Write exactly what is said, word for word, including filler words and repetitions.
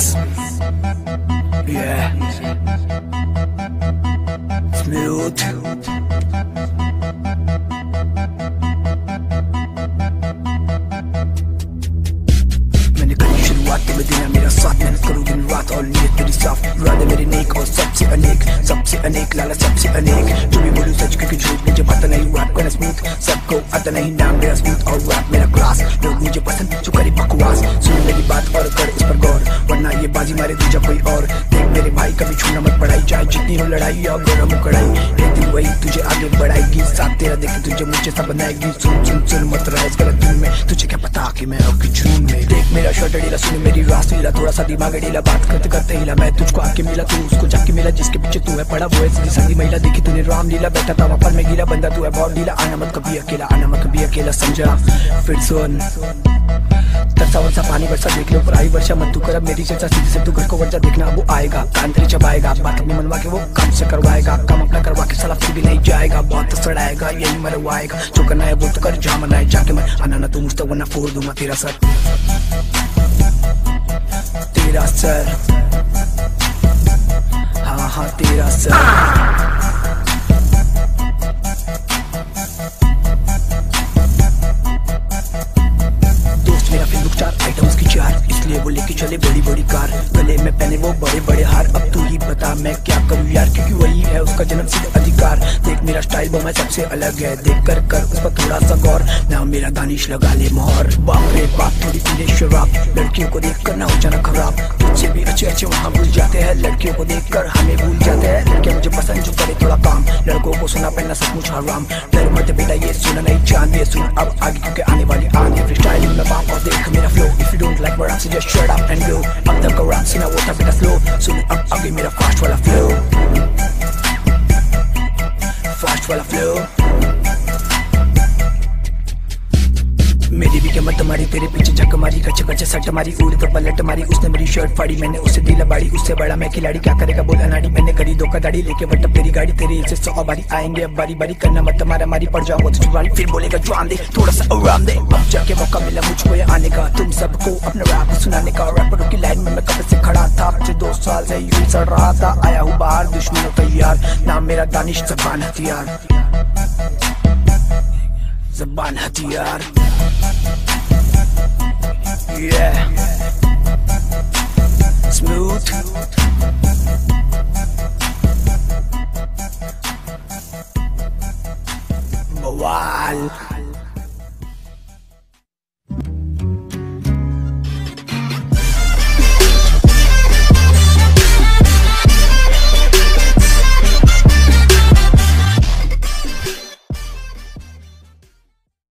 bass. Yeah. Smooth. मैंने करी शुरुआत तो मैं देना मेरा साथ, मेहनत करूँ दिन रात और नीयत तेरी साफ, इरादे मेरे नेक और सबसे अनेक, सबसे अनेक लाला सबसे अनेक। जो भी बोलूँ सच क्योंकि झूठ मुझे पता नहीं, रैप करना स्मूथ सबको आता नहीं, नाम मेरा स्मूथ और रैप मेरा क्लास। लोग मुझे पसंद जो करे बकवास, सुन मेरी बात और कर इस पर गौर, वरना ये बाजी मारे दूजा कोई और। देख मेरे भाई कभी छूना मत पड़ाई, चाहे जितनी हो लड़ाई और गरम कड़ाई, एक दिन वही तुझे आगे बढ़ाएगी, साथ तेरा देख तुझे मुझे सब बनाएगी। सुन सुन सुन मत रहा इस गलत धुन में, तुझे क्या पता कि मैं अब की झूम में। देख मेरा शर्ट ढीला, सुन मेरी रास ढीला, थोड़ा सा दिमाग ढीला, बात करते करते हिला। मैं तुझको आके मिला, तू उसको जाके मिला, जिसके पीछे तू है पड़ा वो है सीधी सादी महिला। देखी तूने राम लीला, बैठा था वहाँ पर मैं गीला, बंदा तू है बहुत ढीला। आना मत कभी अकेला, आना मत कभी अकेला, समझा। फिर सुन तरसा वर्षा पानी वर्षा देख लो पर आई वर्षा, मत तू कर अब मेरी चर्चा, सीधे से तू घर को वर्षा देखना वो आएगा, कान तेरे चबाएगा, बात अपनी मनवा के वो काम से करवाएगा, काम अपना करवा के साला फिर भी नहीं जाएगा, बहुत सड़ाएगा यही मरवाएगा। जो करना है वो तो कर, जहाँ मना है जाके मैं, आना ना तू मुझसे वरना फोड़ दूंगा तेरा सर, तेरा सर, हाँ हाँ तेरा सर। मेरा फेसबुक चार आइटम्स की चार, इसलिए वो लेके चले बड़ी बड़ी कार, गले में पहने वो बड़े बड़े हार। अब तू ही बता मैं क्या करूँ यार, क्योंकि वही है उसका जन्म सिद्ध अधिकार। देख मेरा स्टाइल वो मैं सबसे अलग है, देख कर कर उस पर थोड़ा सा गौर, ना मेरा दानिश लगा ले मोहर। बाप रे बाप थोड़ी पीले शराब, लड़कियों को देख कर ना हो जाना खराब, तुझसे भी अच्छे अच्छे वहाँ भूल जाते हैं, लड़कियों को देख कर हमें भूल जाते हैं। लड़कियाँ मुझे पसंद जो करे थोड़ा काम, लड़कों को सुना पहनना सचमुच हराम। डर मत बेटा ये सुना नहीं चांद, ये सुन अब आगे क्योंकि आने वाली आंधी। फ्री स्टाइलिंग में बाप और देख मेरा flow, if you don't like my rap so just shut up and go। अब तक का rap सुना वो था बेटा slow, सुन अब आगे मेरा fast वाला flow, fast वाला flow। मेरी भी क्या मत मारी, तेरे पीछे झक मारी, कच्चे कच्चे सट मारी, उड़ कर पलट मारी, उसने मेरी शर्ट फाड़ी, मैंने उससे दिला बाड़ी, उससे बड़ा मैं खिलाड़ी, क्या करेगा बोला नाड़ी। मैंने करी धोखाधड़ी लेके वट तेरी गाड़ी, तेरे से सौ बारी आएंगे अब बारी बारी, करना मत मारा मारी, पड़ जाओ तो चुरानी, फिर बोलेगा जान दे थोड़ा सा आराम दे। अब जाके मौका मिला मुझको ये आने का, तुम सबको अपना रैप सुनाने का, रैपरों की लाइन में मैं कब से खड़ा था, पिछले दो साल से यूं सड़ रहा था, आया हूँ बाहर दुश्मनों तैयार, नाम मेरा दानिश ज़बान हथियार, ज़बान हथियार। Yeah, smooth, bawal.